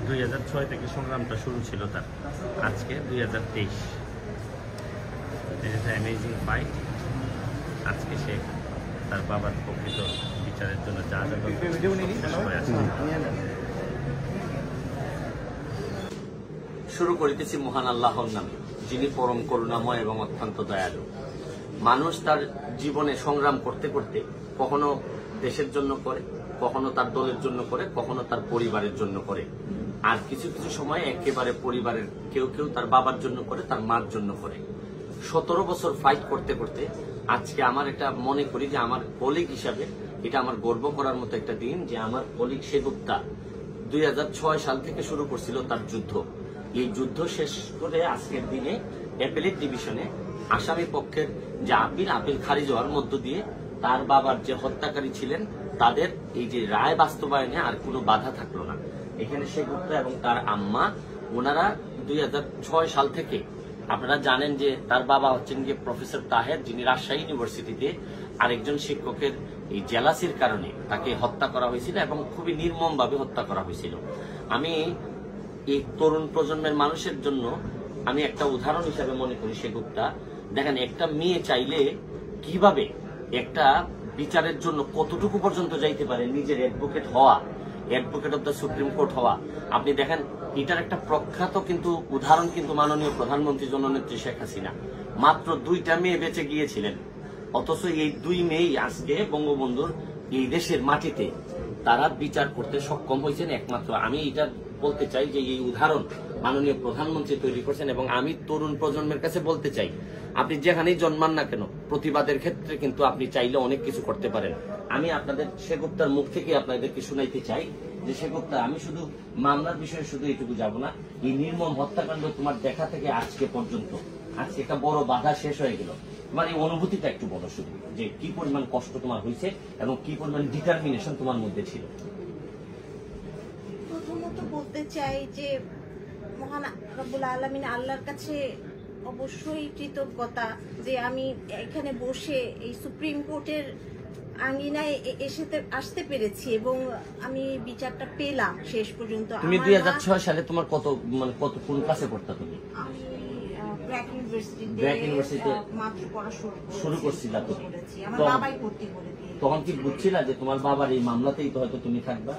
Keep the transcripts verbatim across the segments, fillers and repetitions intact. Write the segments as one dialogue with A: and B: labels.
A: দুই হাজার ছয় থেকে সংগ্রামটা শুরু ছিল তার, আজকে দুই হাজার তেইশ। Amazing fight. আজকে সে তার বাবার প্রকৃত বিচারের জন্য যা যা শুরু করিতেছি মহান আল্লাহর নামে, যিনি পরম করুণাময় এবং অত্যন্ত দয়ালু। মানুষ তার জীবনে সংগ্রাম করতে করতে কখনো দেশের জন্য করে, কখনো তার দলের জন্য করে, কখনো তার পরিবারের জন্য করে, আর কিছু কিছু সময় একেবারে পরিবারের কেউ কেউ তার বাবার জন্য করে, তার মার জন্য করে। সতেরো বছর ফাইট করতে করতে আজকে আমার এটা মনে করি যে আমার কলিগ হিসাবে এটা আমার গর্ব করার মতো একটা দিন যে আমার কলিগ সেগুপ্তা দুই হাজার ছয় সাল থেকে শুরু করছিল তার যুদ্ধ। এই যুদ্ধ শেষ করে আজকের দিনে অ্যাপেলেট ডিভিশনে আসামি পক্ষের যে আপিল আপিল খারিজ হওয়ার মধ্য দিয়ে তার বাবার যে হত্যাকারী ছিলেন তাদের এই যে রায় বাস্তবায়নে আর কোনো বাধা থাকলো না। এখানে সেগুপ্তা এবং তার আম্মা ওনারা দুই হাজার ছয় সাল থেকে, আপনারা জানেন যে তার বাবা হচ্ছেন গিয়ে প্রফেসর তাহের, যিনি রাজশাহী ইউনিভার্সিটিতে আরেকজন শিক্ষকের এই জেলাসির কারণে তাকে হত্যা করা হয়েছিল এবং খুবই নির্মম ভাবে হত্যা করা হয়েছিল। আমি এই তরুণ প্রজন্মের মানুষের জন্য আমি একটা উদাহরণ হিসাবে মনে করি সেগুপ্তা। দেখেন, একটা মেয়ে চাইলে কিভাবে একটা বিচারের জন্য কতটুকু পর্যন্ত যাইতে পারে, নিজের অ্যাডভোকেট হওয়া, advocate of the supreme court হওয়া। আপনি দেখেন, এটার একটা প্রখ্যাত কিন্তু উদাহরণ কিন্তু মাননীয় প্রধানমন্ত্রী জননেত্রী শেখ হাসিনা। মাত্র দুইটা মেয়ে বেঁচে গিয়েছিলেন, অথচ এই দুই মেয়েই আজকে বঙ্গবন্ধুর এই দেশের মাটিতে তারা বিচার করতে সক্ষম হয়েছেন একমাত্র। আমি এটা বলতে চাই যে এই উদাহরণ মাননীয় প্রধানমন্ত্রী তৈরি করছেন এবং আমি তরুণ প্রজন্মের কাছে বলতে চাই, আপনি যেখানেই জন্মান না কেন প্রতিবাদের ক্ষেত্রে কিন্তু আপনি চাইলে অনেক কিছু করতে পারেন। আমি আপনাদের সেগুপ্তার মুখ থেকে আপনাদেরকে শুনাইতে চাই যে সেগুপ্তা, আমি শুধু মামলার বিষয়ে শুধু এইটুকু যাব না, এই নির্মম হত্যাকাণ্ড তোমার দেখা থেকে আজকে পর্যন্ত, আজকে একটা বড় বাধা শেষ হয়ে গেল, তোমার এই অনুভূতিটা একটু বলো শুধু, যে কি পরিমাণ কষ্ট তোমার হয়েছে এবং কি পরিমাণ ডিটারমিনেশন তোমার মধ্যে ছিল।
B: প্রথমত বলতে চাই যে মহান রব্বুল আলামিন আল্লাহর কাছে অবশ্যই কৃতজ্ঞতা যে আমি এখানে বসে এই সুপ্রিম কোর্টের আঙ্গিনায় এসে আসতে পেরেছি এবং আমি বিচারটা পেলাম শেষ পর্যন্ত।
A: তুমি দুই হাজার ছয় সালে তোমার কত মানে কত কোন ক্লাসে পড়তা তুমি?
B: আমি ব্র্যাক ইউনিভার্সিটিতে
A: ব্র্যাক ইউনিভার্সিটিতে
B: মাত্র পড়া
A: শুরু করছিলা তো?
B: আমার বাবাই ভর্তি করে দিয়েছে।
A: তখন কি বুঝছিলা যে তোমার বাবার এই মামলাতেই তো হয়তো তুমি থাকবা?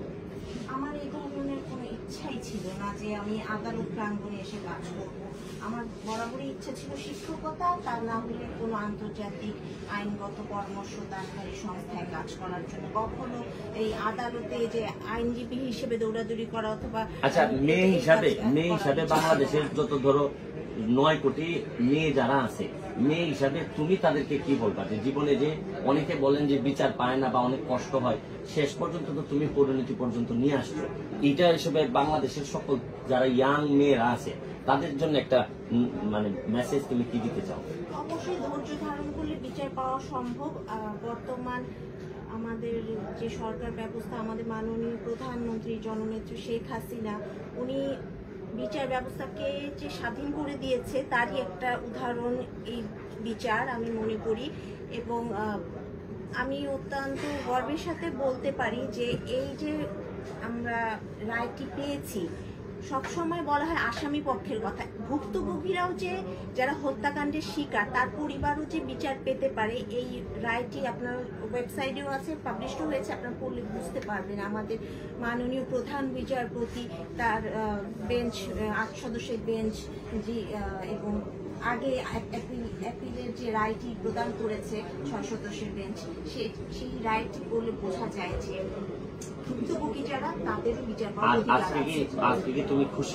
B: আমার এই ধরনের কোনো ইচ্ছাই ছিল না যে আমি আদালত প্রাঙ্গণে এসে কাজ করব। আমার বরাবরই ইচ্ছা ছিল শিক্ষকতা, তা না হলে কোনো আন্তর্জাতিক আইনগত পরামর্শদানকারী সংস্থায় কাজ করার জন্য। কখনো এই আদালতে যে আইনজীবী হিসেবে দৌড়াদৌড়ি করা অথবা
A: আচ্ছা, মেয়ে হিসাবে মেয়ে হিসাবে বাংলাদেশের যত ধরো নয় কোটি মেয়ে যারা আছে, মেয়ে হিসাবে তুমি তাদেরকে কি বলবা যে জীবনে যে অনেকে বলেন যে বিচার পায় না বা অনেক কষ্ট হয়, শেষ পর্যন্ত তো তুমি পরিণতি পর্যন্ত নিয়ে আসছো, এটা হিসেবে বাংলাদেশের সকল যারা ইয়াং মেয়েরা আছে তাদের জন্য একটা মানে মেসেজ তুমি কি দিতে চাও?
B: অবশ্যই ধৈর্য ধারণ করলে বিচার পাওয়া সম্ভব। বর্তমান আমাদের যে সরকার ব্যবস্থা, আমাদের মাননীয় প্রধানমন্ত্রী জননেত্রী শেখ হাসিনা, উনি বিচার ব্যবস্থাকে যে স্বাধীন করে দিয়েছে তারই একটা উদাহরণ এই বিচার আমি মনে করি। এবং আমি অত্যন্ত গর্বের সাথে বলতে পারি যে এই যে আমরা রায়টি পেয়েছি, সবসময় বলা হয় আসামি পক্ষের কথা, ভুক্তভোগীরাও যে যারা হত্যাকাণ্ডের শিকার তার পরিবারও যে বিচার পেতে পারে, এই রায়টি আপনার ওয়েবসাইটেও আছে, পাবলিশও হয়েছে, আপনারা পড়লে বুঝতে পারবেন। আমাদের মাননীয় প্রধান বিচারপতি তার বেঞ্চ, আট সদস্যের বেঞ্চ জি, এবং আগে অ্যাপিলের যে রায়টি প্রদান করেছে ছয় সদস্যের বেঞ্চ, সেই রায়টি পড়লে বোঝা যায় যে ভুক্তভোগী যারা তাদেরও বিচার পাওয়ার অধিকার আছে।
A: আজকে কি তুমি খুশি?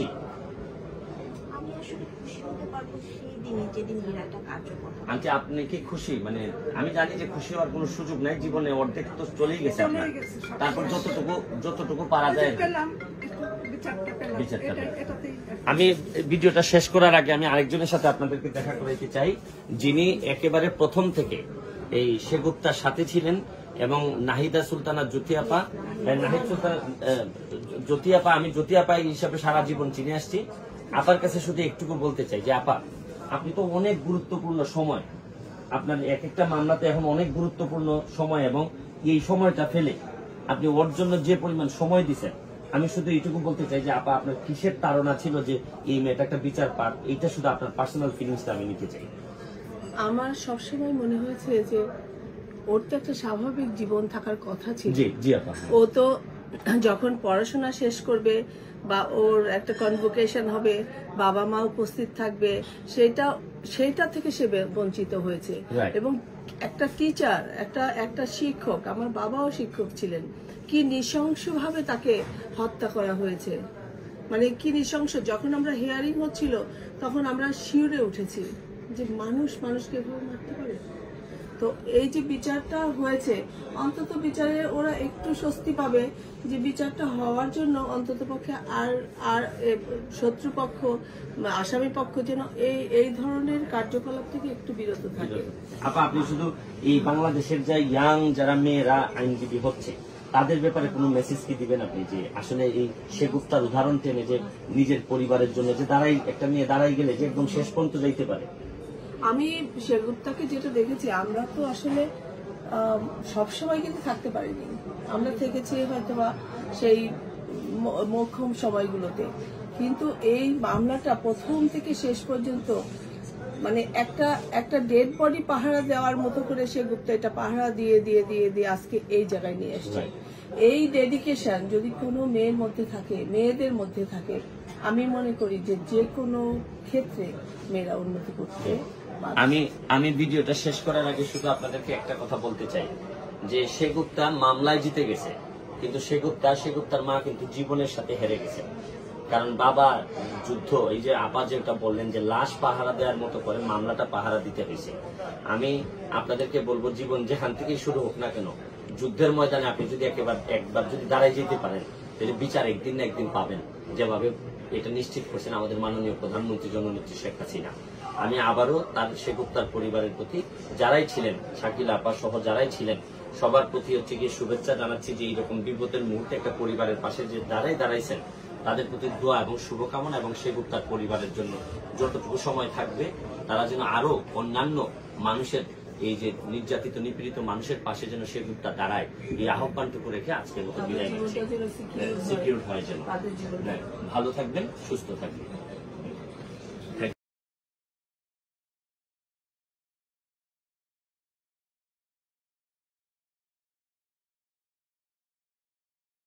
B: আমি আসলে খুশি হতে পারবো সেই দিনে যেদিন এই রায়টা কার্যকর হবে।
A: আচ্ছা, আপনি কি খুশি? মানে আমি জানি যে খুশি হওয়ার কোনো সুযোগ নাই, জীবনে অর্ধেক তো চলেই গেছে আপনার, তারপর যতটুকু যতটুকু পারা যায় বিচারটা। আমি ভিডিওটা শেষ করার আগে আমি আরেকজনের সাথে আপনাদেরকে দেখা করাইতে চাই, যিনি একেবারে প্রথম থেকে এই সেগুপ্তার সাথে ছিলেন এবং নাহিদা সুলতানা জ্যোতিআপা, নাহিদ সুলতানা জ্যোতিআপা, আমি জ্যোতিআপা হিসাবে সারা জীবন চিনে আসছি। আপার কাছে শুধু একটুকু বলতে চাই যে আপা, আপনি তো অনেক গুরুত্বপূর্ণ সময়, আপনার এক একটা মামলাতে এখন অনেক গুরুত্বপূর্ণ সময়, এবং এই সময়টা ফেলে আপনি ওর জন্য যে পরিমাণ সময় দিচ্ছেন আমি শুধু এইটুকু বলতে চাই যে আপা আপনার কিসের তাড়না ছিল যে এই মেয়েটা একটা বিচার পাক, এইটা শুধু আপনার পার্সোনাল ফিলিংসটা আমি নিতে চাই।
C: আমার সবসময় মনে হয়েছে যে ওর তো একটা স্বাভাবিক জীবন থাকার কথা ছিল।
A: জি জি আপা।
C: ও তো যখন পড়াশোনা শেষ করবে বা ওর একটা কনভোকেশন হবে, বাবা মা উপস্থিত থাকবে, সেটা সেইটা থেকে সে বঞ্চিত হয়েছে। এবং একটা টিচার, একটা একটা শিক্ষক, আমার বাবাও শিক্ষক ছিলেন, কি নৃশংসভাবে তাকে হত্যা করা হয়েছে। মানে কি নৃশংস, যখন আমরা হিয়ারিং হচ্ছিল তখন আমরা শিউরে উঠেছি যে মানুষ মানুষকে এভাবে মারতে পারে। তো এই যে বিচারটা হয়েছে, অন্তত বিচারে ওরা একটু স্বস্তি পাবে যে বিচারটা হওয়ার জন্য অন্তত পক্ষে আর আর শত্রুপক্ষ, আসামি পক্ষ যেন এই এই ধরনের কার্যকলাপ থেকে একটু বিরত থাকে।
A: আপা আপনি শুধু এই বাংলাদেশের যে ইয়াং যারা মেয়েরা আইনজীবী হচ্ছে তাদের ব্যাপারে কোনো মেসেজ কি দিবেন আপনি, যে আসলে এই সেগুপ্তার উদাহরণ টেনে যে নিজের পরিবারের জন্য যে দাঁড়াই একটা মেয়ে দাঁড়াই গেলে যে একদম শেষ পর্যন্ত যাইতে পারে?
C: আমি সেগুপ্তাকে যেটা দেখেছি, আমরা তো আসলে সবসময় কিন্তু থাকতে পারিনি, আমরা থেকেছি হয়তোবা সেই মোক্ষম সময়গুলোতে, কিন্তু এই মামলাটা প্রথম থেকে শেষ পর্যন্ত মানে একটা একটা ডেড বডি পাহারা দেওয়ার মতো করে সেগুপ্তা এটা পাহারা দিয়ে দিয়ে দিয়ে দিয়ে আজকে এই জায়গায় নিয়ে এসছে। এই ডেডিকেশন যদি কোনো মেয়ের মধ্যে থাকে, মেয়েদের মধ্যে থাকে, আমি মনে করি যে যে কোনো ক্ষেত্রে মেয়েরা উন্নতি করতে।
A: আমি আমি ভিডিওটা শেষ করার আগে শুধু আপনাদেরকে একটা কথা বলতে চাই যে সেগুপ্তা মামলায় জিতে গেছে, কিন্তু সেগুপ্তা সেগুপ্তার মা কিন্তু জীবনের সাথে হেরে গেছে। কারণ বাবা যুদ্ধ, এই যে আপা যেটা বললেন যে লাশ পাহারা দেওয়ার মতো করে মামলাটা পাহারা দিতে হয়েছে। আমি আপনাদেরকে বলবো জীবন যেখান থেকেই শুরু হোক না কেন, যুদ্ধের ময়দানে আপনি যদি একেবারে একবার যদি দাঁড়াই যেতে পারেন তাহলে বিচার একদিন না একদিন পাবেন, যেভাবে এটা নিশ্চিত করছেন আমাদের মাননীয় প্রধানমন্ত্রী জননেত্রী শেখ হাসিনা। আমি আবারও তার সেগুপ্তার পরিবারের প্রতি যারাই ছিলেন, শাকিলা আপা সহ যারাই ছিলেন, সবার প্রতি হচ্ছে গিয়ে শুভেচ্ছা জানাচ্ছি যে এইরকম বিপদের মুহূর্তে একটা পরিবারের পাশে যে দাঁড়াই দাঁড়াইছেন তাদের প্রতি দোয়া এবং শুভকামনা, এবং সেগুপ্তার পরিবারের জন্য যতটুকু সময় থাকবে তারা যেন আরো অন্যান্য মানুষের, এই যে নির্যাতিত নিপীড়িত মানুষের পাশে যেন সেগুপ্তা দাঁড়ায়, এই আহ্বানটুকু রেখে আজকের মতো বিদায় নিচ্ছি। সিকিউর হয় যেন। ভালো থাকবেন, সুস্থ থাকবেন।